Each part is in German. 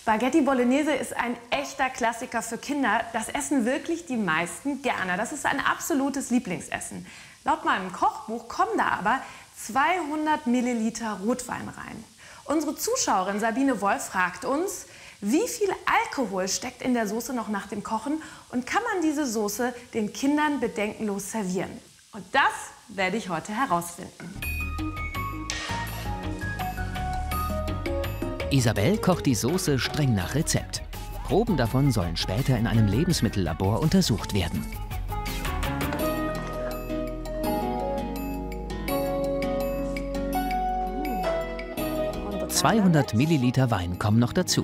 Spaghetti Bolognese ist ein echter Klassiker für Kinder. Das essen wirklich die meisten gerne. Das ist ein absolutes Lieblingsessen. Laut meinem Kochbuch kommen da aber 200 Milliliter Rotwein rein. Unsere Zuschauerin Sabine Wolf fragt uns, wie viel Alkohol steckt in der Soße noch nach dem Kochen und kann man diese Soße den Kindern bedenkenlos servieren? Und das werde ich heute herausfinden. Isabel kocht die Soße streng nach Rezept. Proben davon sollen später in einem Lebensmittellabor untersucht werden. 200 Milliliter Wein kommen noch dazu.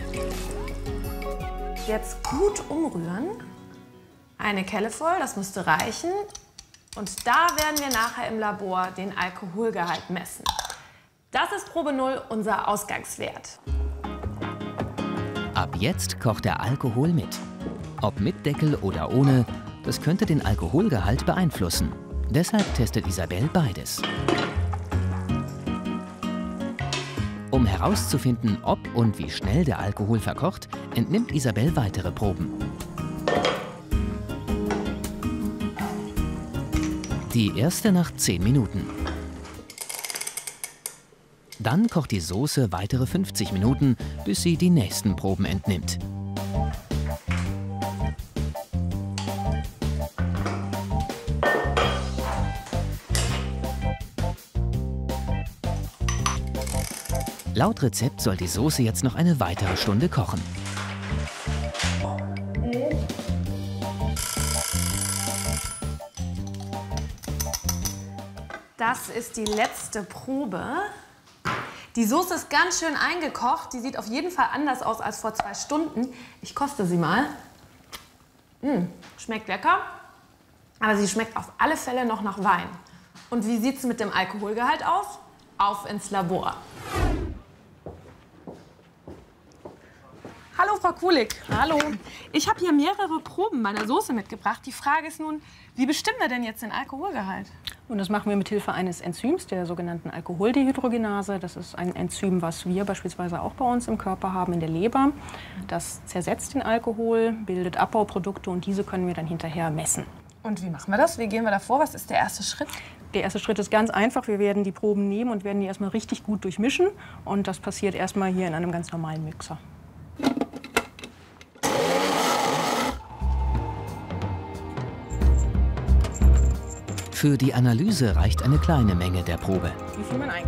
Jetzt gut umrühren. Eine Kelle voll, das müsste reichen. Und da werden wir nachher im Labor den Alkoholgehalt messen. Das ist Probe 0, unser Ausgangswert. Ab jetzt kocht der Alkohol mit. Ob mit Deckel oder ohne, das könnte den Alkoholgehalt beeinflussen. Deshalb testet Isabel beides. Um herauszufinden, ob und wie schnell der Alkohol verkocht, entnimmt Isabel weitere Proben. Die erste nach 10 Minuten. Dann kocht die Soße weitere 50 Minuten, bis sie die nächsten Proben entnimmt. Laut Rezept soll die Soße jetzt noch eine weitere Stunde kochen. Das ist die letzte Probe. Die Soße ist ganz schön eingekocht. Die sieht auf jeden Fall anders aus als vor 2 Stunden. Ich koste sie mal. Schmeckt lecker, aber sie schmeckt auf alle Fälle noch nach Wein. Und wie sieht es mit dem Alkoholgehalt aus? Auf ins Labor. Hallo, Frau Kulik. Hallo. Ich habe hier mehrere Proben meiner Soße mitgebracht. Die Frage ist nun, wie bestimmen wir denn jetzt den Alkoholgehalt? Und das machen wir mit Hilfe eines Enzyms, der sogenannten Alkoholdehydrogenase. Das ist ein Enzym, was wir beispielsweise auch bei uns im Körper haben, in der Leber. Das zersetzt den Alkohol, bildet Abbauprodukte und diese können wir dann hinterher messen. Und wie machen wir das? Wie gehen wir da vor? Was ist der erste Schritt? Der erste Schritt ist ganz einfach. Wir werden die Proben nehmen und werden die erstmal richtig gut durchmischen. Und das passiert erstmal hier in einem ganz normalen Mixer. Für die Analyse reicht eine kleine Menge der Probe. Wie viel man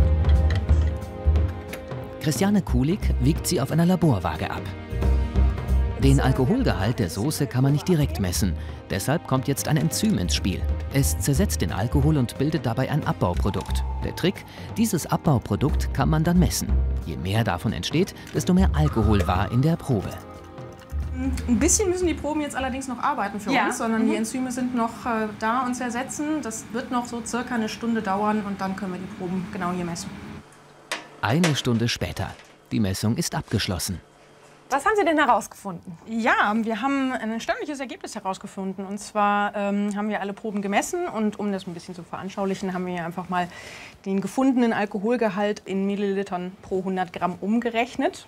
Christiane Kulik wiegt sie auf einer Laborwaage ab. Den Alkoholgehalt der Soße kann man nicht direkt messen. Deshalb kommt jetzt ein Enzym ins Spiel. Es zersetzt den Alkohol und bildet dabei ein Abbauprodukt. Der Trick: dieses Abbauprodukt kann man dann messen. Je mehr davon entsteht, desto mehr Alkohol war in der Probe. Ein bisschen müssen die Proben jetzt allerdings noch arbeiten für uns, sondern die Enzyme sind noch da und zersetzen. Das wird noch so circa eine Stunde dauern und dann können wir die Proben genau hier messen. Eine Stunde später. Die Messung ist abgeschlossen. Was haben Sie denn herausgefunden? Ja, wir haben ein erstaunliches Ergebnis herausgefunden. Und zwar haben wir alle Proben gemessen und um das ein bisschen zu veranschaulichen, haben wir hier einfach mal den gefundenen Alkoholgehalt in Millilitern pro 100 Gramm umgerechnet.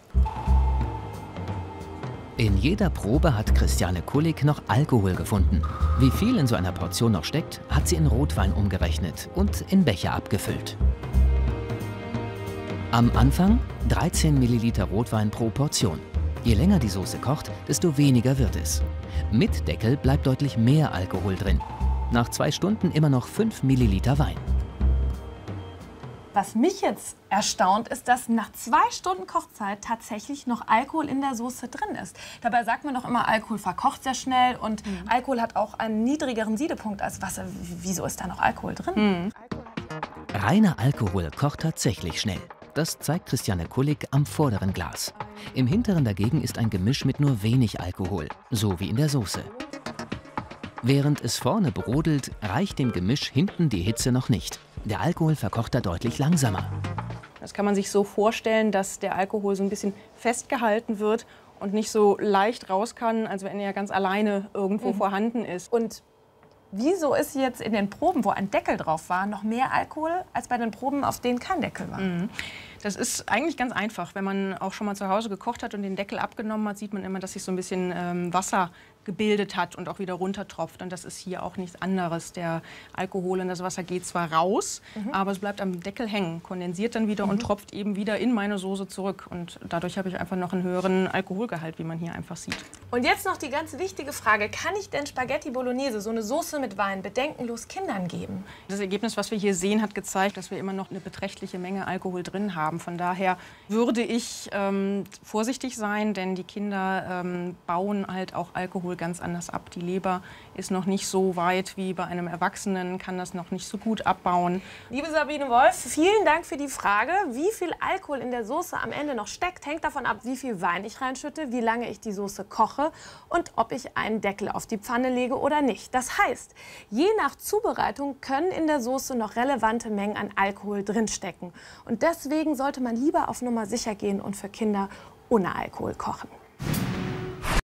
In jeder Probe hat Christiane Kulik noch Alkohol gefunden. Wie viel in so einer Portion noch steckt, hat sie in Rotwein umgerechnet und in Becher abgefüllt. Am Anfang 13 Milliliter Rotwein pro Portion. Je länger die Soße kocht, desto weniger wird es. Mit Deckel bleibt deutlich mehr Alkohol drin. Nach 2 Stunden immer noch 5 Milliliter Wein. Was mich jetzt erstaunt, ist, dass nach 2 Stunden Kochzeit tatsächlich noch Alkohol in der Soße drin ist. Dabei sagt man doch immer, Alkohol verkocht sehr schnell und Alkohol hat auch einen niedrigeren Siedepunkt als Wasser. Wieso ist da noch Alkohol drin? Reiner Alkohol kocht tatsächlich schnell. Das zeigt Christiane Kulik am vorderen Glas. Im hinteren dagegen ist ein Gemisch mit nur wenig Alkohol, so wie in der Soße. Während es vorne brodelt, reicht dem Gemisch hinten die Hitze noch nicht. Der Alkohol verkocht da deutlich langsamer. Das kann man sich so vorstellen, dass der Alkohol so ein bisschen festgehalten wird und nicht so leicht raus kann, als wenn er ganz alleine irgendwo vorhanden ist. Und wieso ist jetzt in den Proben, wo ein Deckel drauf war, noch mehr Alkohol als bei den Proben, auf denen kein Deckel war? Das ist eigentlich ganz einfach. Wenn man auch schon mal zu Hause gekocht hat und den Deckel abgenommen hat, sieht man immer, dass sich so ein bisschen Wasser gebildet hat und auch wieder runtertropft. Und das ist hier auch nichts anderes. Der Alkohol in das Wasser geht zwar raus, aber es bleibt am Deckel hängen, kondensiert dann wieder und tropft eben wieder in meine Soße zurück. Und dadurch habe ich einfach noch einen höheren Alkoholgehalt, wie man hier einfach sieht. Und jetzt noch die ganz wichtige Frage, kann ich denn Spaghetti Bolognese, so eine Soße mit Wein, bedenkenlos Kindern geben? Das Ergebnis, was wir hier sehen, hat gezeigt, dass wir immer noch eine beträchtliche Menge Alkohol drin haben. Von daher würde ich vorsichtig sein, denn die Kinder bauen halt auch Alkohol ganz anders ab. Die Leber ist noch nicht so weit wie bei einem Erwachsenen, kann das noch nicht so gut abbauen. Liebe Sabine Wolf, vielen Dank für die Frage. Wie viel Alkohol in der Soße am Ende noch steckt, hängt davon ab, wie viel Wein ich reinschütte, wie lange ich die Soße koche und ob ich einen Deckel auf die Pfanne lege oder nicht. Das heißt, je nach Zubereitung können in der Soße noch relevante Mengen an Alkohol drinstecken. Und deswegen sollte man lieber auf Nummer sicher gehen und für Kinder ohne Alkohol kochen.